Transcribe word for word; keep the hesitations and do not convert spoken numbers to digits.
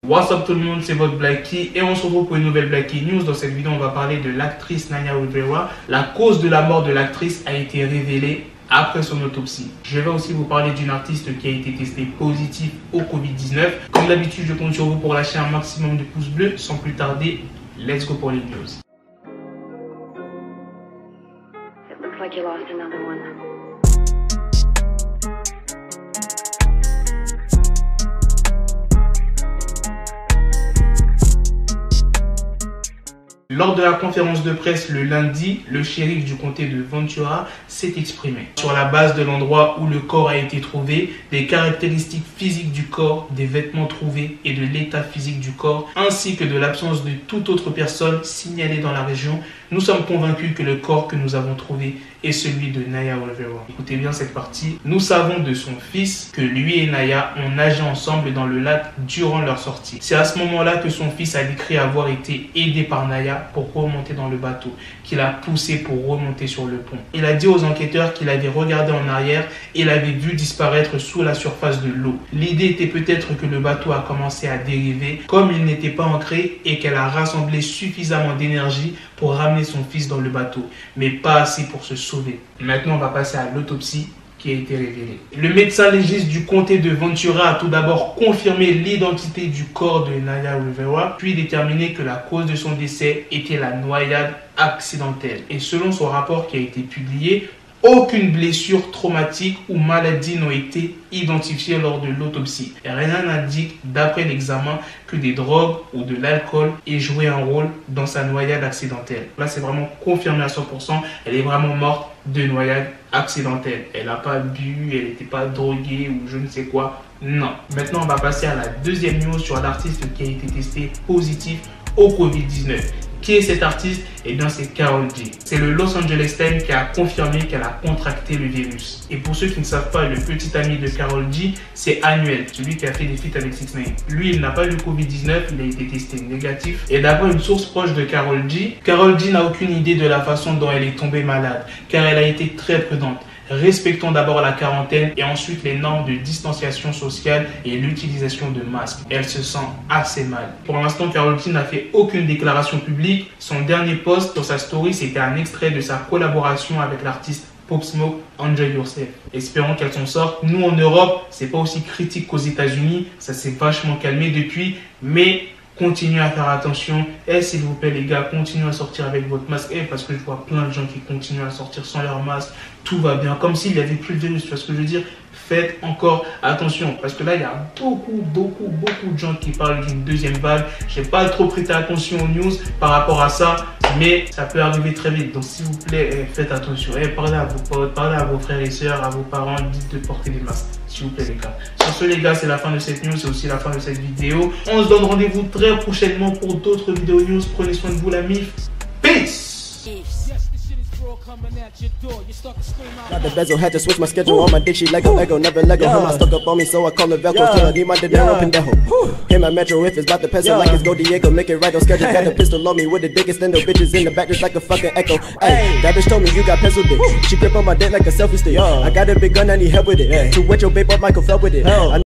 What's up tout le monde, c'est votre Blacky et on se retrouve pour une nouvelle Blacky News. Dans cette vidéo, on va parler de l'actrice Naya Rivera. La cause de la mort de l'actrice a été révélée après son autopsie. Je vais aussi vous parler d'une artiste qui a été testée positive au Covid dix-neuf. Comme d'habitude, je compte sur vous pour lâcher un maximum de pouces bleus. Sans plus tarder, let's go pour les news. It looks like you lost another one. Lors de la conférence de presse le lundi, le shérif du comté de Ventura s'est exprimé sur la base de l'endroit où le corps a été trouvé, des caractéristiques physiques du corps, des vêtements trouvés et de l'état physique du corps, ainsi que de l'absence de toute autre personne signalée dans la région. Nous sommes convaincus que le corps que nous avons trouvé est celui de Naya Rivera. Écoutez bien cette partie. Nous savons de son fils que lui et Naya ont nagé ensemble dans le lac durant leur sortie. C'est à ce moment-là que son fils a décrit avoir été aidé par Naya pour remonter dans le bateau, qu'il a poussé pour remonter sur le pont. Il a dit aux enquêteurs qu'il avait regardé en arrière et l'avait vu disparaître sous la surface de l'eau. L'idée était peut-être que le bateau a commencé à dériver comme il n'était pas ancré et qu'elle a rassemblé suffisamment d'énergie pour ramener son fils dans le bateau, mais pas assez pour se sauver. Maintenant, on va passer à l'autopsie qui a été révélée. Le médecin légiste du comté de Ventura a tout d'abord confirmé l'identité du corps de Naya Rivera, puis déterminé que la cause de son décès était la noyade accidentelle. Et selon son rapport qui a été publié, aucune blessure traumatique ou maladie n'ont été identifiées lors de l'autopsie. Rien n'indique, d'après l'examen, que des drogues ou de l'alcool aient joué un rôle dans sa noyade accidentelle. Là, c'est vraiment confirmé à cent pour cent. Elle est vraiment morte de noyade accidentelle. Elle n'a pas bu, elle n'était pas droguée ou je ne sais quoi. Non. Maintenant, on va passer à la deuxième news sur l'artiste qui a été testé positif au Covid dix-neuf. Qui est cet artiste? Eh bien, c'est Karol G. C'est le Los Angeles Times qui a confirmé qu'elle a contracté le virus. Et pour ceux qui ne savent pas, le petit ami de Karol G, c'est Anuel, celui qui a fait des feats avec six neuf. Lui, il n'a pas eu le Covid dix-neuf, il a été testé négatif. Et d'après une source proche de Karol G, Karol G n'a aucune idée de la façon dont elle est tombée malade, car elle a été très prudente. Respectons d'abord la quarantaine et ensuite les normes de distanciation sociale et l'utilisation de masques. Elle se sent assez mal. Pour l'instant, Karol G n'a fait aucune déclaration publique. Son dernier post sur sa story, c'était un extrait de sa collaboration avec l'artiste Pop Smoke, Enjoy Yourself. Espérons qu'elle s'en sorte. Nous en Europe, c'est pas aussi critique qu'aux États-Unis. Ça s'est vachement calmé depuis, mais continuez à faire attention. Et s'il vous plaît les gars, continuez à sortir avec votre masque. Et parce que je vois plein de gens qui continuent à sortir sans leur masque. Tout va bien, comme s'il n'y avait plus de virus. Tu vois ce que je veux dire? Faites encore attention. Parce que là, il y a beaucoup, beaucoup, beaucoup de gens qui parlent d'une deuxième vague. Je n'ai pas trop prêté attention aux news par rapport à ça. Mais ça peut arriver très vite. Donc s'il vous plaît, faites attention. Et parlez à vos potes, parlez à vos frères et sœurs, à vos parents. Dites de porter des masques. S'il vous plaît les gars. Sur ce les gars, c'est la fin de cette news, c'est aussi la fin de cette vidéo. On se donne rendez-vous très prochainement pour d'autres vidéos news. Prenez soin de vous la mif. Peace. Got the bezel, had to switch my schedule on my dick, she Lego, Lego, never Lego. Yeah. Her mouth stuck up on me, so I call her Velcro. Yeah. Tell her, need my dinero, Yeah. pendejo. Hit my metro if it's about to peso, Yeah. like it's Go Diego, make it right on schedule. Got a pistol on me with the dick, extend the bitches in the back just like a fucking echo. Hey, that bitch told me you got pencil dick. She grip on my dick like a selfie stick. Yeah. I got a big gun, I need help with it. Yeah. To wet your babe up, Michael fell with it. Hell. I